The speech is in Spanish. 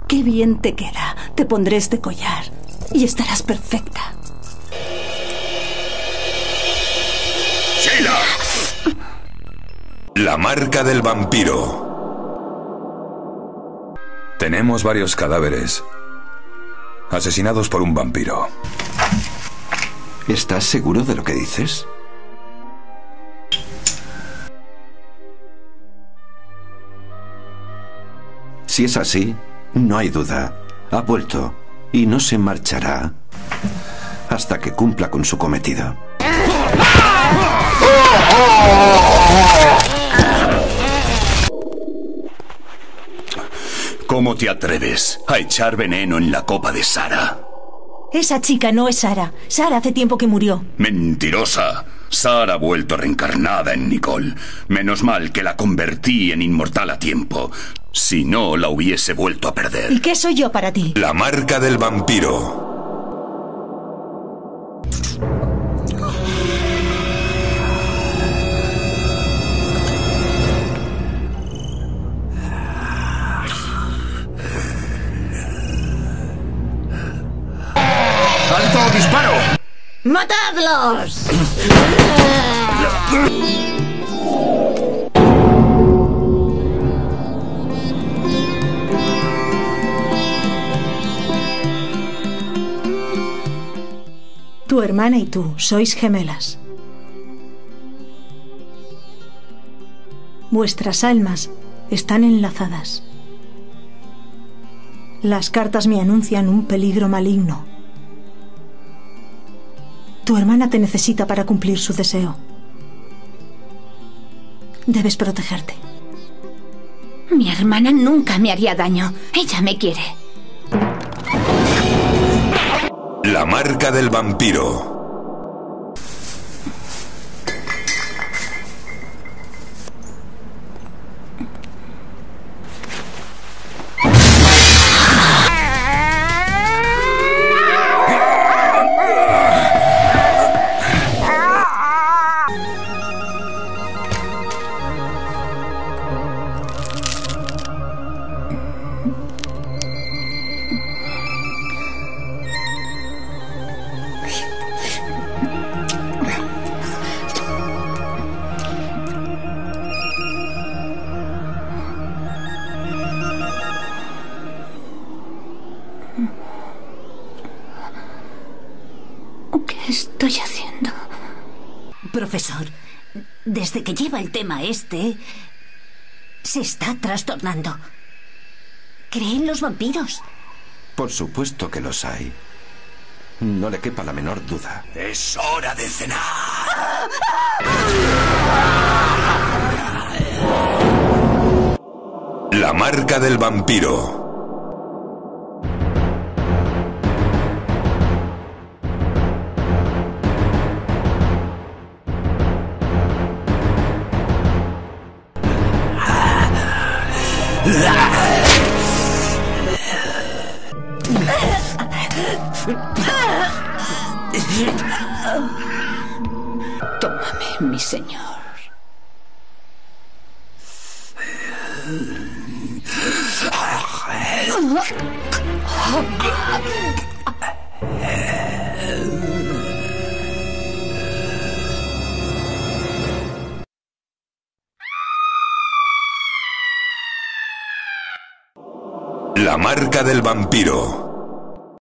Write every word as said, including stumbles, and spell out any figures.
Qué bien te queda. Te pondré este collar y estarás perfecta. ¡Sheila! La marca del vampiro. Tenemos varios cadáveres asesinados por un vampiro. ¿Estás seguro de lo que dices? Si es así, no hay duda. Ha vuelto y no se marchará hasta que cumpla con su cometido. ¿Cómo te atreves a echar veneno en la copa de Sara? Esa chica no es Sara. Sara hace tiempo que murió. ¡Mentirosa! Sara ha vuelto reencarnada en Nicole. Menos mal que la convertí en inmortal a tiempo. Si no, la hubiese vuelto a perder. ¿Y qué soy yo para ti? La marca del vampiro. ¡Alto disparo! ¡Matadlos! Tu hermana y tú sois gemelas. Vuestras almas están enlazadas. Las cartas me anuncian un peligro maligno. Tu hermana te necesita para cumplir su deseo. Debes protegerte. Mi hermana nunca me haría daño. Ella me quiere. La marca del vampiro. ¿Qué estoy haciendo? Profesor, desde que lleva el tema este, se está trastornando. ¿Cree en los vampiros? Por supuesto que los hay. No le quepa la menor duda. ¡Es hora de cenar! La marca del vampiro. Tómame, mi señor. La marca del vampiro.